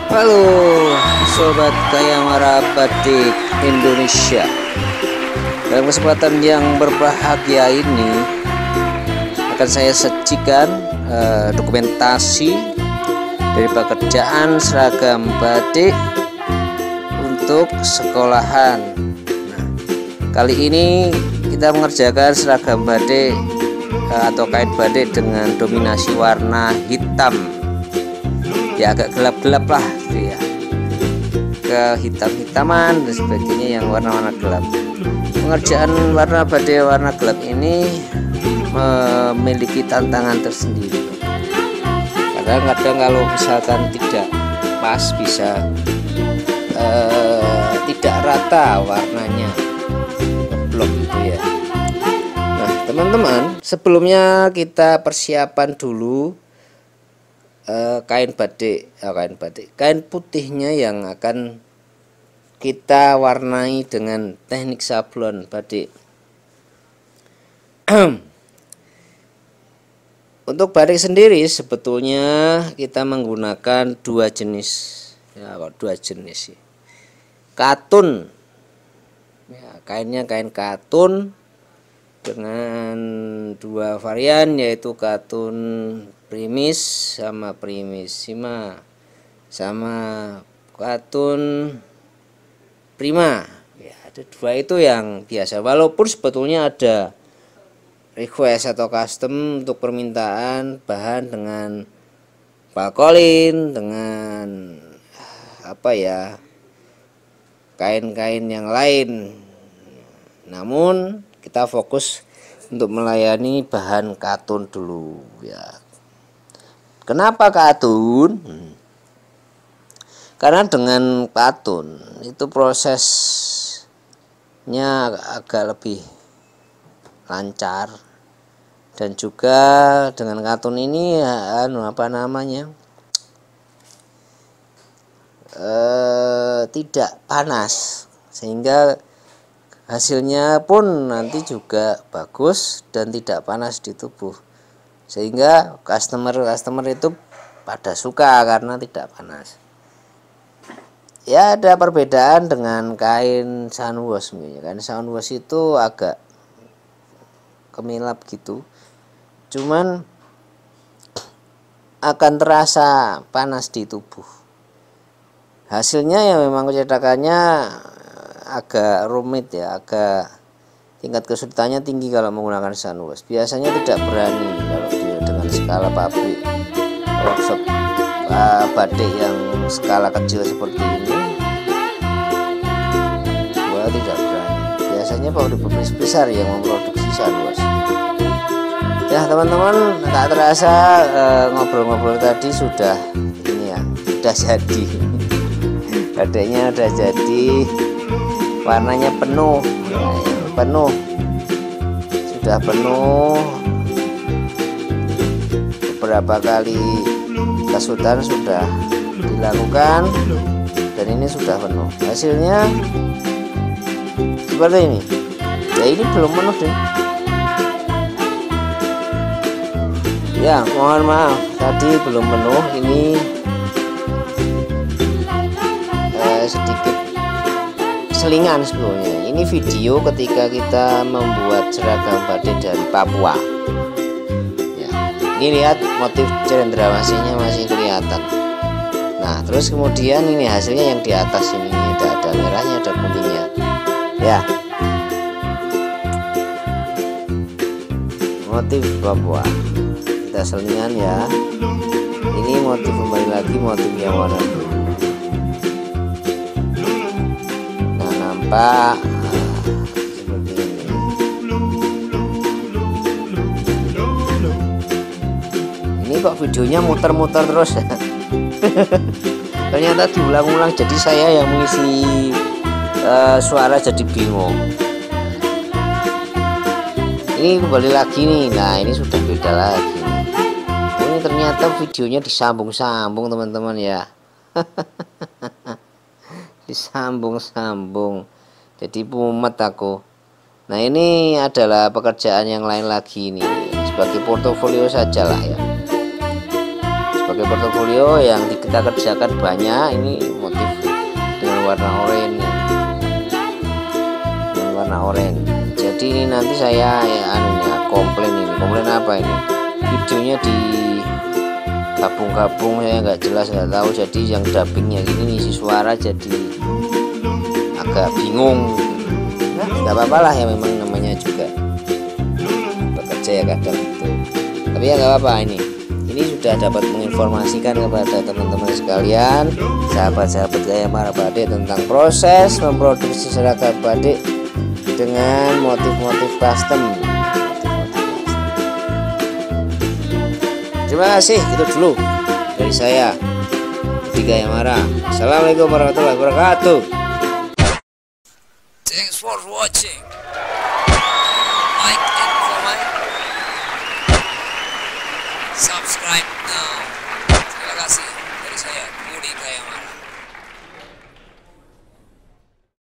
Halo Sobat Kayamara Batik Indonesia. Dalam kesempatan yang berbahagia ini akan saya sajikan dokumentasi dari pekerjaan seragam batik untuk sekolahan. Nah, kali ini kita mengerjakan seragam batik atau kain batik dengan dominasi warna hitam, ya agak gelap-gelap lah gitu ya, ke hitam-hitaman dan sebagainya yang warna-warna gelap. Pengerjaan warna batik warna gelap ini memiliki tantangan tersendiri, karena kadang kalau misalkan tidak pas bisa tidak rata warnanya, ngeblok gitu ya. Nah teman-teman, sebelumnya kita persiapan dulu kain putihnya yang akan kita warnai dengan teknik sablon batik. Untuk batik sendiri sebetulnya kita menggunakan dua jenis ya, katun ya, kainnya kain katun dengan dua varian, yaitu katun primis sama primissima, sama katun prima ya, ada dua itu yang biasa. Walaupun sebetulnya ada request atau custom untuk permintaan bahan dengan palkolin, dengan apa ya, kain-kain yang lain, namun kita fokus untuk melayani bahan katun dulu ya. Kenapa katun? Karena dengan katun itu prosesnya agak lebih lancar, dan juga dengan katun ini tidak panas, sehingga hasilnya pun nanti juga bagus dan tidak panas di tubuh, sehingga customer itu pada suka karena tidak panas. Ya ada perbedaan dengan kain sunwash. Kain sunwash itu agak kemilap gitu, cuman akan terasa panas di tubuh. Hasilnya ya memang cetakannya agak rumit ya, agak tingkat kesulitannya tinggi kalau menggunakan sunwash. Biasanya tidak berani kalau dengan skala pabrik workshop batik yang skala kecil seperti ini, gua tidak berani. Biasanya pabrik besar yang memproduksi sunwash. Ya teman-teman, tak terasa ngobrol-ngobrol tadi sudah ini ya, sudah jadi. Batiknya udah jadi, warnanya penuh, sudah penuh. Beberapa kali kasutan sudah dilakukan dan ini sudah penuh. Hasilnya seperti ini. Ya ini belum penuh deh. Ya mohon maaf, tadi belum penuh. Ini sedikit selingan sebelumnya. Ini video ketika kita membuat seragam batik dari Papua ya. Ini lihat motif cendrawasihnya masih kelihatan. Nah terus kemudian ini hasilnya yang di atas ini ada merahnya, ada kuningnya ya, motif Papua. Kita selingan ya. Ini motif, kembali lagi motif yang warna biru. Pak, seperti ini. Ini kok videonya muter-muter terus ya. Ternyata diulang-ulang, jadi saya yang mengisi suara jadi bingung. Ini kembali lagi nih. Nah ini sudah beda lagi nih. Ini ternyata videonya disambung-sambung teman-teman ya. Disambung-sambung, jadi mumet aku. Nah ini adalah pekerjaan yang lain lagi ini, sebagai portofolio saja lah ya, sebagai sebagai portofolio yang kita kerjakan banyak. Ini motif dengan warna oranye, dengan warna oranye. Jadi ini nanti saya komplain apa ini, videonya di gabung saya nggak jelas, nggak tahu. Jadi yang dubbingnya gini isi suara jadi agak bingung. Nah, nggak apa-apa lah ya, memang namanya juga bekerja ya kadang itu. Tapi ya nggak apa-apa, ini sudah dapat menginformasikan kepada teman-teman sekalian, sahabat-sahabat Gayamara Batik, tentang proses memproduksi seragam batik dengan motif-motif custom. Terima kasih, itu dulu dari saya di Gayamara. Assalamualaikum warahmatullahi wabarakatuh. Thanks for watching.